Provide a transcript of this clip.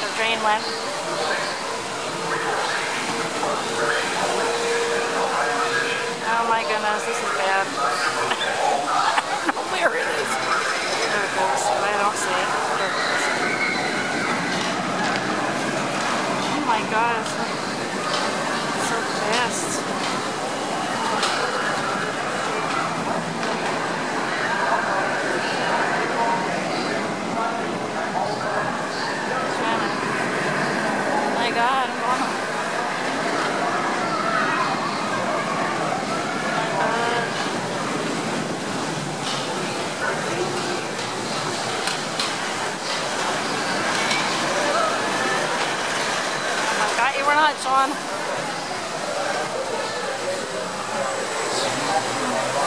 The drain went. Oh my goodness, this is bad. I don't know where it is. There it goes, but I don't see it. There it goes. Oh my god, it's so fast. Oh my god, I'm going. Got you or not, Sean?